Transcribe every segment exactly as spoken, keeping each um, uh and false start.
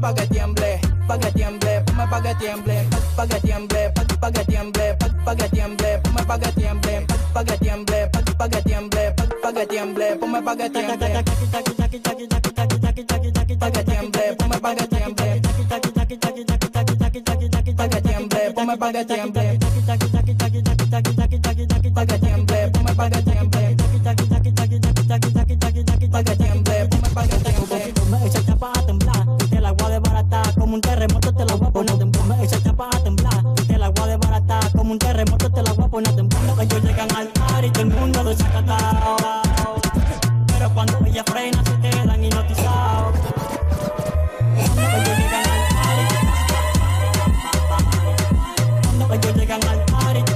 pa' que tiemble, pa' que tiemble, ponme pa' que tiemble, pa' que tiemble, pa' pa' que tiemble, pa' que tiemble, ponme pa' que tiemble, pa' que tiemble, pa' que tiemble, pa' que tiemble, ponme pa' que tiemble, pa' que tiemble, ponme pa' que tiemble, pa' que tiemble, ponme pa' que tiemble, pa' que tiemble, ponme pa' que tiemble, pa' que tiemble, ponme pa' que tiemble. Esa chapa a temblar, te la voy a desbaratar como un terremoto, te la voy a poner a temblar. Esa chapa a temblar, te la voy a desbaratar como un terremoto, te la voy a poner a temblar. Ellos llegan al par y todo el mundo lo saca atado, pero cuando ella frena se quedan hipnotizados. Ellos llegan al par y ellos llegan al par y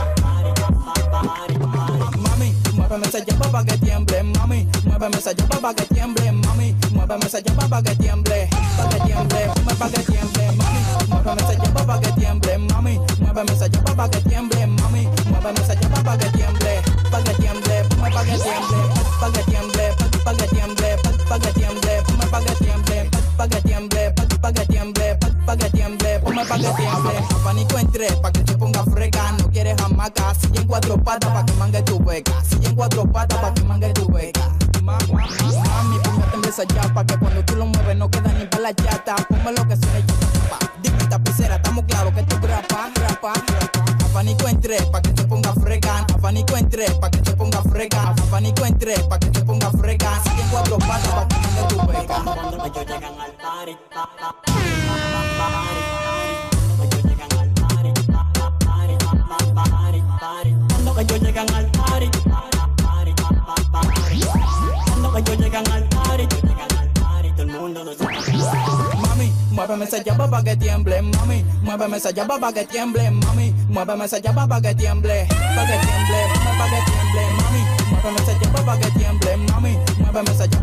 mami, muéveme esa llama pa' que tiemble, mami, muéveme esa llama pa' que tiemble, mami, muéveme esa llama pa' que tiemble, pa' que tiemble, ponme pa' que tiemble, mami, muéveme esa llama pa' que tiemble, mami, muéveme esa llama pa' que tiemble, mami, muéveme esa llama pa' que tiemble, pa' que tiemble, ponme pa' que tiemble, pa' que tiemble, pa' que tiemble, pa' que tiemble, ponme pa' que tiemble, pa' que tiemble, pa' que tiemble, pa' que tiemble, ponme pa' que tiemble. Abanico en tres pa' que se ponga freca, no quieres hamaca, si en cuatro patas pa' que mangue tu beca, si en cuatro patas pa' que mangue tu beca. Mami, ponme a temblar esa yapa, que cuando tú lo mueves no queda ni para la chata. Ponme lo que suene chapa, dime tapicera, estamos claros que tú grapa, grapa, grapa. Abanico en tres pa' que se ponga freca, abanico en tres pa' que se ponga freca, abanico en tres pa' que se ponga freca, si en cuatro patas pa' que mangue tu beca. cuando ellos llegan al party, pa, pa, pa, party, ellos llegan al party, pa, pa, party, pa, pa, party, party. Cuando ellos llegan al party, pa, pa, party, pa, pa, party. Cuando ellos llegan al party, ellos llegan al party, todo el mundo lo sabe. Mami, muéveme esa llama pa' que tiemble, mami, muéveme esa llama pa' que tiemble, mami, muéveme esa llama pa' que tiemble, pa' que tiemble, ponme pa' que tiemble, mami, muéveme esa llama pa' que tiemble, mami, muéveme esa